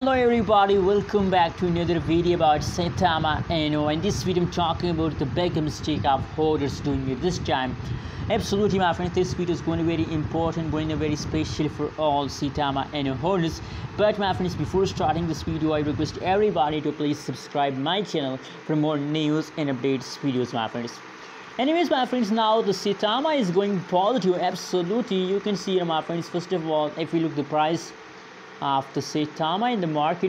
Hello everybody, welcome back to another video about Saitama Inu. In this video I'm talking about the big mistake of holders doing it this time. Absolutely my friends, this video is going to be very important, going to be very special for all Saitama Inu holders. But my friends, before starting this video I request everybody to please subscribe my channel for more news and updates videos my friends. Anyways my friends, now the Saitama is going positive. Absolutely, you can see here my friends. First of all, if we look the price of the Saitama in the market,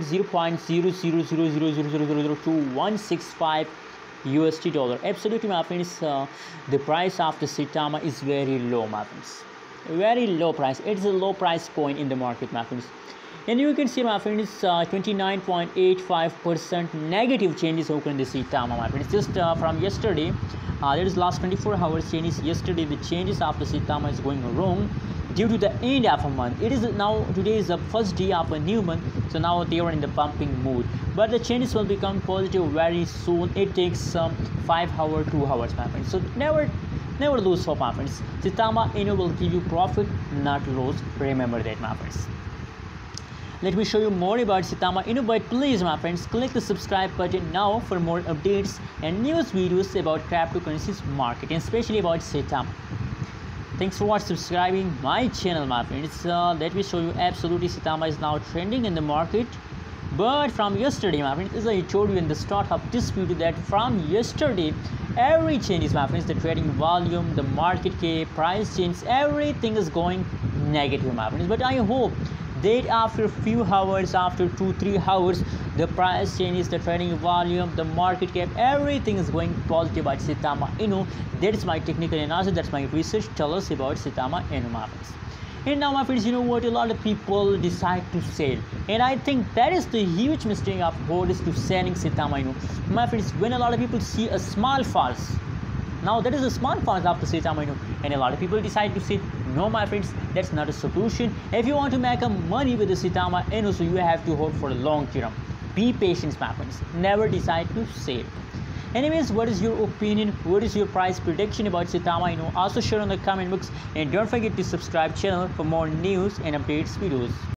0.00000002165 USD dollar. Absolutely my friends, the price of the Saitama is very low my friends, very low price. It's a low price coin in the market my friends. And you can see my friends, 29.85% negative changes occurred in the Saitama my friends. Just from yesterday, there is last 24 hours changes. Yesterday the changes of the Saitama is going wrong due to the end of a month. It is now, today is the first day of a new month, so now they are in the pumping mood, but the changes will become positive very soon. It takes 5 hours, 2 hours my friends. So never lose hope my friends. Saitama Inu will give you profit, not loss. Remember that my friends. Let me show you more about Saitama Inu, but please my friends, click the subscribe button now for more updates and news videos about cryptocurrencies market, and especially about Saitama. Thanks for subscribing my channel my friends. Let me show you. Absolutely, Saitama is now trending in the market, but from yesterday my friends, as I told you in the start of this video, that from yesterday every changes my friends, the trading volume, the market cap, price change, everything is going negative my friends. But I hope that after a few hours, after 2-3 hours, the price changes, the trading volume, the market cap, everything is going positive at Saitama Inu. That's my technical analysis, that's my research tell us about Saitama Inu my friends. And now my friends, you know what, a lot of people decide to sell, and I think that is the huge mistake of holders to selling Saitama Inu my friends. When a lot of people see a small falls, now that is a small part of the Saitama Inu, and a lot of people decide to say no my friends, that's not a solution. If you want to make a money with the Saitama Inu, so you have to hold for a long term. Be patient my friends, never decide to sell. Anyways, what is your opinion? What is your price prediction about Saitama Inu? Also share on the comment box, and don't forget to subscribe channel for more news and updates videos.